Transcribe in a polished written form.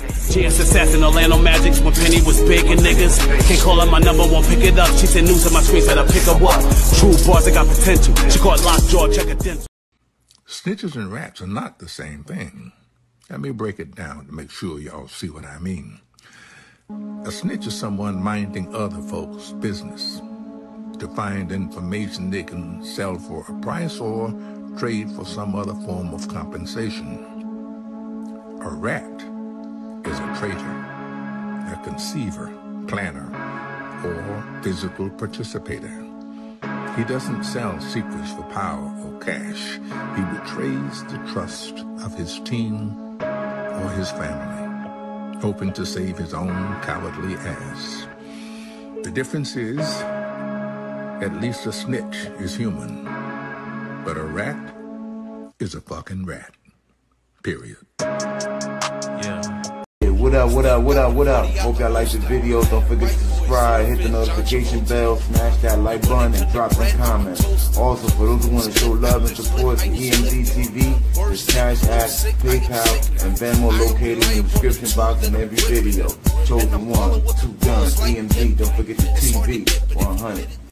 GS Assassin, Orlando Magics, when Penny was big and niggas can't call her my number one, pick it up. She said news on my screen, said I pick her up. True bars, I got potential. She called lockjaw, check a dental. Snitches and rats are not the same thing. Let me break it down to make sure y'all see what I mean. A snitch is someone minding other folks' business to find information they can sell for a price or trade for some other form of compensation. A rat is a traitor, a conceiver, planner, or physical participator. He doesn't sell secrets for power or cash. He betrays the trust of his team or his family, hoping to save his own cowardly ass. The difference is, at least a snitch is human, but a rat is a fucking rat. Period. What up? Hope y'all like this video. Don't forget to subscribe, hit the notification bell, smash that like button, and drop some comments. Also, for those who want to show love and support to EMZ TV, there's Cash App, PayPal, and Venmo located in the description box in every video. Chosen one, 2 guns, EMZ. Don't forget the TV 100.